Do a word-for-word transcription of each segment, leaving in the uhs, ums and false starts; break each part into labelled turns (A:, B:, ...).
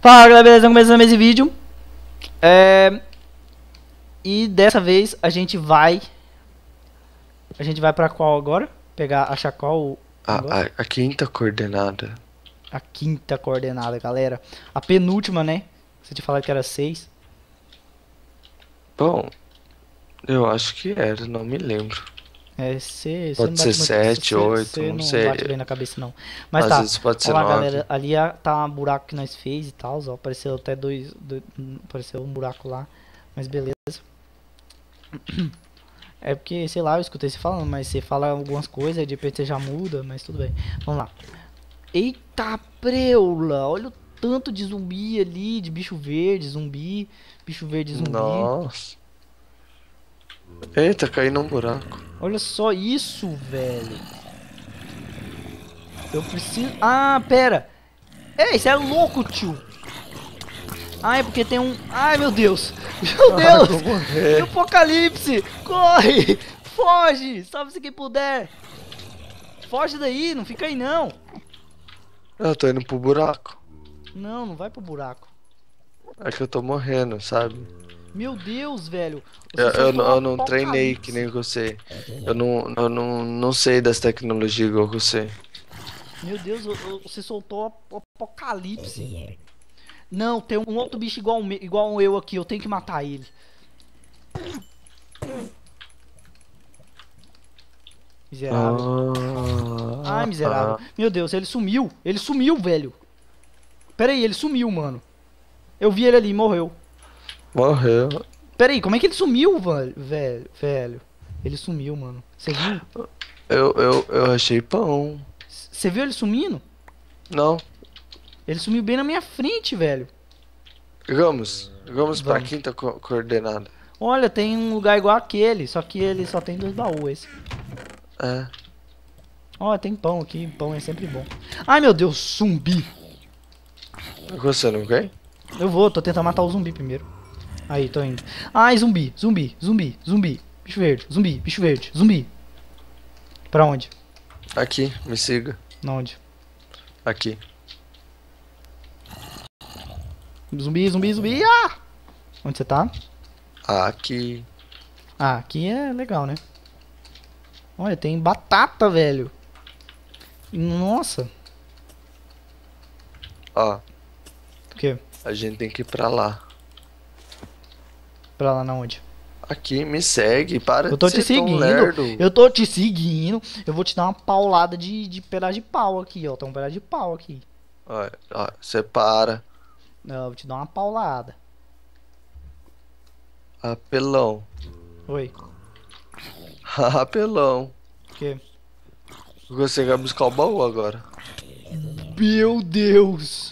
A: Fala galera, beleza? Começando esse vídeo. É... E dessa vez a gente vai... A gente vai pra qual agora? Pegar, achar qual
B: A,
A: agora?
B: a, a quinta coordenada.
A: A quinta coordenada, galera. A penúltima, né? Você te falou que era seis.
B: Bom, eu acho que era, não me lembro.
A: É, você
B: Pode
A: não
B: ser
A: bate muito...
B: sete, oito,
A: Você
B: não
A: não
B: sei.
A: bate bem na cabeça, não. Mas
B: Às
A: tá.
B: vezes pode ser
A: Olha lá,
B: nove.
A: galera. Ali a- tá um buraco que nós fez e tal. Ó. Apareceu até dois, dois... Apareceu um buraco lá. Mas beleza. É porque, sei lá, eu escutei você falando, mas você fala algumas coisas, aí de repente você já muda, mas tudo bem. Vamos lá. Eita preula! Olha o tanto de zumbi ali, de bicho verde, zumbi, bicho verde, zumbi.
B: Nossa. Eita, caí num buraco.
A: Olha só isso, velho. Eu preciso... Ah, pera. Ei, você é louco, tio. Ah, é porque tem um... Ai, meu Deus. Meu Deus.
B: Ai, vou morrer.
A: Apocalipse. Corre. Foge. Salve-se quem puder. Foge daí, não fica aí não.
B: Eu tô indo pro buraco.
A: Não, não vai pro buraco.
B: É que eu tô morrendo, sabe?
A: Meu Deus, velho. Você
B: Eu, eu,
A: soltou
B: não- eu
A: um
B: não treinei que
A: apocalipse.
B: nem você. Eu não, eu não, não sei das tecnologias igual você.
A: Meu Deus, eu- eu- você soltou o apocalipse. Não, tem um outro bicho igual, me- igual eu aqui. Eu tenho que matar ele. Miserável.
B: Ah,
A: Ai, miserável.
B: ah.
A: Meu Deus, ele sumiu. Ele sumiu, velho. Pera aí, ele sumiu, mano. Eu vi ele ali, morreu.
B: Morreu.
A: Pera aí, como é que ele sumiu, va- velho? velho? Ele sumiu, mano. Você viu?
B: Eu, eu, eu achei pão.
A: Você viu ele sumindo?
B: Não.
A: Ele sumiu bem na minha frente, velho.
B: Vamos. Vamos pra
A: Vamos.
B: quinta co- coordenada.
A: Olha, tem um lugar igual aquele, só que ele só tem dois baús. Esse.
B: É.
A: Ó, tem pão aqui, pão é sempre bom. Ai, meu Deus, zumbi.
B: Você não quer?
A: Eu vou, tô tentando matar o zumbi primeiro. Aí, tô indo. Ai, zumbi, zumbi, zumbi, zumbi. Bicho verde, zumbi, bicho verde, zumbi. Pra onde?
B: Aqui, me siga.
A: Na onde?
B: Aqui.
A: Zumbi, zumbi, zumbi. Ah! Onde você tá?
B: Aqui.
A: Ah, aqui é legal, né? Olha, tem batata, velho. Nossa.
B: Ó,
A: O quê?
B: a gente tem que ir pra lá.
A: Pra lá na onde?
B: Aqui, me segue. Para
A: Eu tô
B: de
A: te
B: ser tão
A: seguindo.
B: lerdo.
A: Eu tô te seguindo. Eu vou te dar uma paulada de, de pedaço de pau aqui, ó. Tem um pedaço de pau aqui.
B: Ó, ó, você para.
A: Não, eu vou te dar uma paulada.
B: Apelão.
A: Oi.
B: Apelão.
A: O quê?
B: Você vai buscar o baú agora.
A: Meu Deus.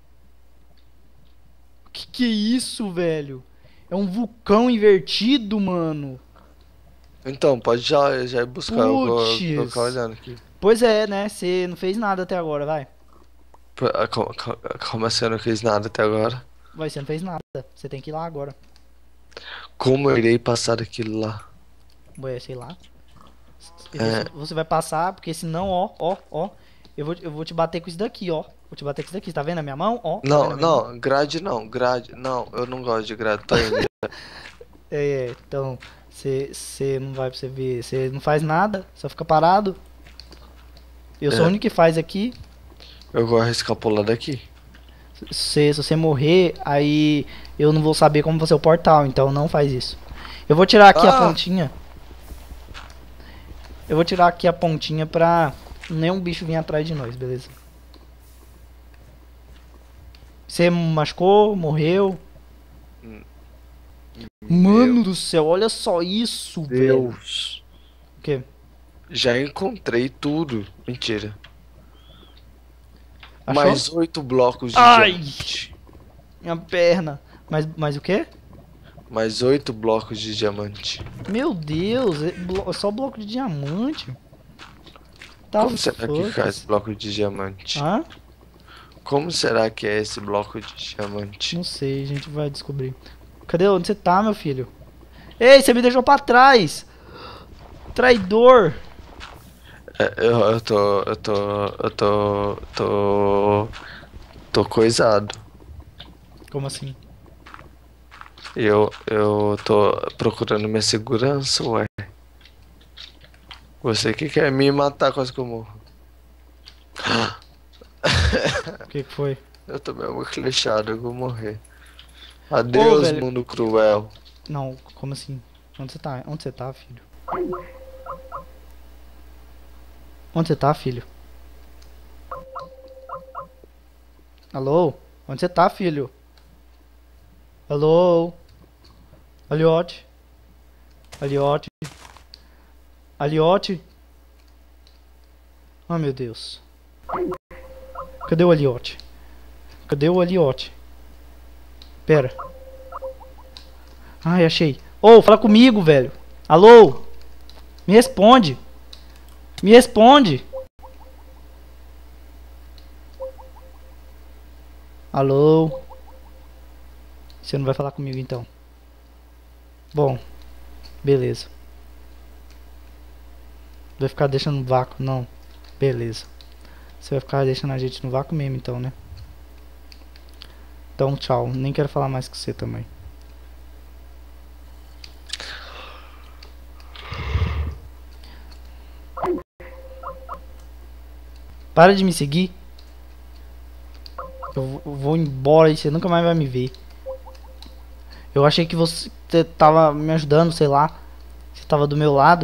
A: Que que é isso, velho? É um vulcão invertido, mano.
B: Então, pode já, já ir buscar. Eu vou,
A: Puts.
B: vou ficar olhando aqui.
A: Pois é, né? Você não fez nada até agora, vai.
B: Pra- ah, Como, como- como assim eu não fiz nada até agora?
A: Vai, você não fez nada. Você tem que ir lá agora.
B: Como eu irei passar aquilo lá?
A: Ué, sei lá.
B: É.
A: Você vai passar, porque senão, ó, ó, ó. Eu vou, eu vou te bater com isso daqui, ó. Vou te bater com isso daqui. Tá vendo a minha mão? Ó. Tá vendo
B: Não,
A: a minha mão?
B: não, grade não, grade. Não, eu não gosto de grade. Tô indo.
A: É, então, você não vai pra você ver. Você não faz nada, só fica parado. Eu sou
B: É.
A: o único que faz aqui.
B: Eu vou arriscar pular daqui.
A: Se, se você morrer, aí eu não vou saber como você é o portal, então não faz isso. Eu vou tirar aqui a
B: Ah!
A: pontinha. Eu vou tirar aqui a pontinha pra nenhum bicho vir atrás de nós, beleza? Você machucou? Morreu? Mano do céu, olha só isso, velho.
B: Deus.
A: O quê?
B: Já encontrei tudo. Mentira.
A: Achou?
B: Mais oito blocos de
A: Ai!
B: diamante.
A: Minha perna. Mas, mas o quê?
B: Mais oito blocos de diamante.
A: Meu Deus, é blo- só bloco de diamante. Tá
B: Como será que
A: fuck?
B: cai esse bloco de diamante?
A: Hã?
B: Como será que é esse bloco de diamante?
A: Não sei, a gente vai descobrir. Cadê? Onde você tá, meu filho? Ei, você me deixou pra trás! Traidor!
B: É, eu, eu tô. Eu tô. Eu tô. Tô. Tô coisado.
A: Como assim?
B: Eu, eu tô procurando minha segurança, ué. Você que quer me matar quase que eu morro.
A: O que que foi?
B: Eu tomei uma flechada, eu vou morrer.
A: Ô,
B: Adeus,
A: velho.
B: mundo cruel.
A: Não, como assim? Onde você tá? Onde você tá, filho? Onde você tá, filho? Alô? Onde você tá, filho? Alô? Aliote? Aliote? Aliote? Oh, meu Deus. Cadê o Aliote? Cadê o Aliote? Pera. Ai, achei. Ô, fala comigo, velho. Alô? Me responde. Me responde. Alô? Você não vai falar comigo então? Bom, beleza. Vai ficar deixando no vácuo? Não. Beleza. Você vai ficar deixando a gente no vácuo mesmo então, né? Então, tchau. Nem quero falar mais com você também. Para de me seguir. Eu vou embora e você nunca mais vai me ver. Eu achei que você tava me ajudando, sei lá. Você tava do meu lado.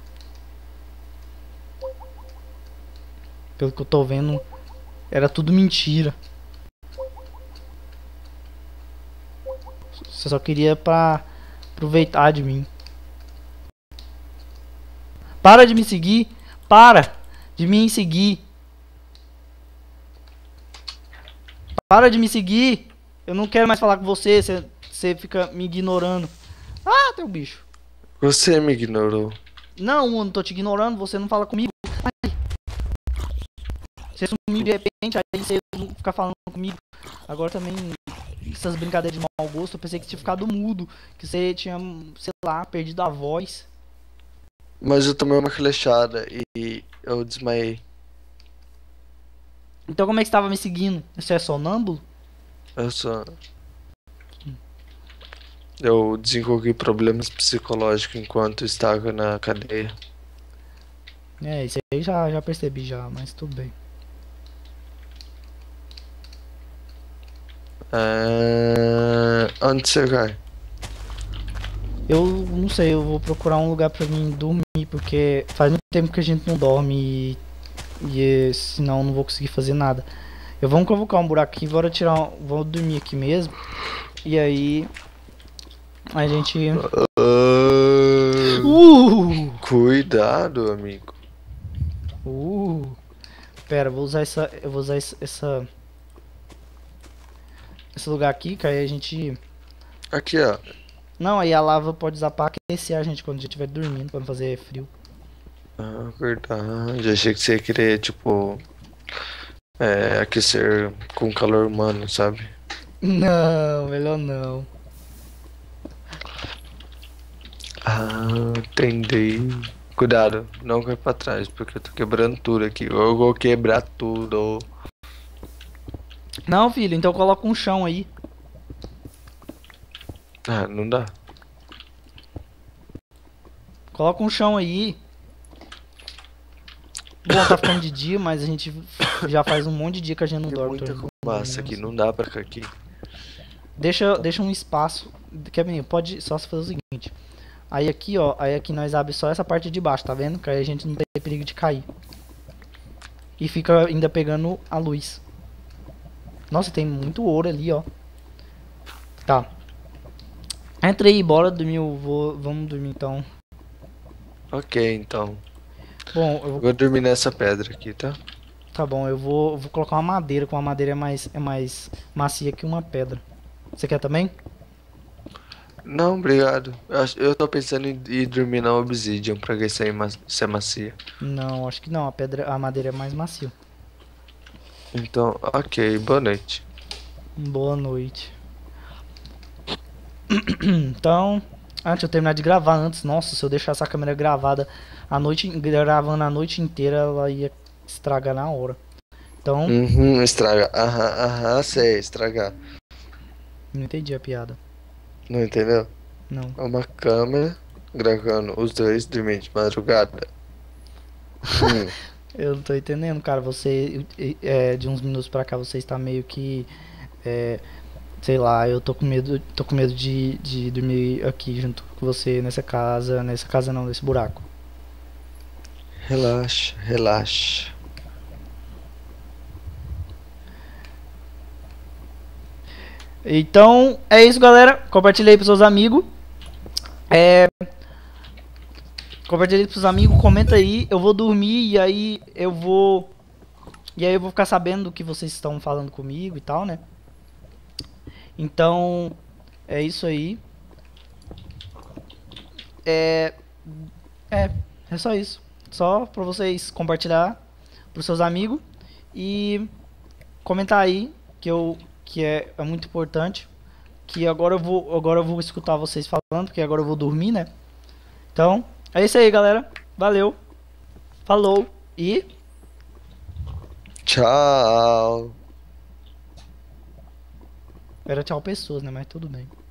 A: Pelo que eu tô vendo, era tudo mentira. Você só queria pra aproveitar de mim. Para de me seguir. Para de me seguir. Para de me seguir. Eu não quero mais falar com você. Você, você fica me ignorando. Ah, teu bicho.
B: Você me ignorou.
A: Não, eu não tô te ignorando. Você não fala comigo. Ai. Você sumiu de repente. Aí você não fica falando comigo. Agora também, essas brincadeiras de mau gosto. Eu pensei que você tinha ficado mudo. Que você tinha, sei lá, perdido a voz.
B: Mas eu tomei uma flechada e eu desmaiei.
A: Então como é que você tava me seguindo? Você é sonâmbulo?
B: Eu só. Eu desenvolvi problemas psicológicos enquanto estava na cadeia.
A: É, isso aí já, já percebi já, mas tudo bem.
B: Ah, onde você vai?
A: Eu não sei, eu vou procurar um lugar pra mim dormir, porque faz muito tempo que a gente não dorme e, e senão eu não vou conseguir fazer nada. Eu vou convocar um buraco aqui, bora tirar um, vou dormir aqui mesmo. E aí a gente
B: Ah,
A: Uh!
B: cuidado, amigo.
A: Uh! Pera, eu vou usar essa, eu vou usar essa, essa esse lugar aqui, que aí a gente
B: Aqui, ó.
A: não, aí a lava pode usar pra aquecer a gente quando a gente estiver dormindo, pra não fazer frio.
B: Ah, verdade. Achei que você ia querer, tipo, é, aquecer com calor humano, sabe?
A: Não, melhor não.
B: Ah, entendi. Cuidado, não vai pra trás, porque eu tô quebrando tudo aqui. Eu vou quebrar tudo.
A: Não, filho, então coloca um chão aí.
B: Ah, não dá.
A: Coloca um chão aí. Bom, tá ficando de dia, mas a gente já faz um monte de dia que a gente não
B: Tem
A: dorme.
B: muita
A: tô
B: fumaça aqui, não dá pra ficar aqui.
A: Deixa, deixa um espaço. Kevin, pode só se fazer o seguinte. Aí aqui, ó, aí aqui nós abre só essa parte de baixo, tá vendo? Que aí a gente não tem perigo de cair. E fica ainda pegando a luz. Nossa, tem muito ouro ali, ó. Tá. Entra aí, bora dormir. Eu vou, vamos dormir então.
B: Ok, então.
A: Bom, eu
B: Eu
A: vou,
B: vou dormir nessa pedra aqui, tá?
A: tá bom, eu vou, eu vou colocar uma madeira, com uma madeira é mais, é mais macia que uma pedra. Você quer também?
B: Não, obrigado. Eu, acho- eu tô pensando em ir dormir na Obsidian pra ver se é, ma- se é macia.
A: Não, acho que não. A pedra, a madeira é mais macia.
B: Então, ok, boa noite.
A: Boa noite. Então, ah, deixa eu terminar de gravar antes. Nossa, se eu deixar essa câmera gravada a noite, gravando a noite inteira, ela ia estragar na hora. Então,
B: Uhum, estraga. Aham, aham, sei, estragar.
A: Não entendi a piada.
B: Não entendeu?
A: Não.
B: É uma câmera gravando os dois dormindo de madrugada. Hum.
A: Eu não tô entendendo, cara. Você, é, de uns minutos pra cá, você está meio que, é, sei lá, eu tô com medo, tô com medo de, de dormir aqui junto com você nessa casa, nessa casa não, nesse buraco.
B: Relaxa, relaxa.
A: Então, é isso, galera. Compartilhei pros seus amigos. É, compartilhei pros amigos, comenta aí. Eu vou dormir e aí eu vou. E aí eu vou ficar sabendo do que vocês estão falando comigo e tal, né? Então, é isso aí. É. É, é só isso. Só pra vocês compartilhar pros seus amigos e comentar aí que eu que é, é muito importante. Que agora eu vou agora eu vou escutar vocês falando, porque agora eu vou dormir, né? Então, é isso aí, galera. Valeu. Falou e
B: Tchau.
A: era tchau pessoas, né? Mas tudo bem.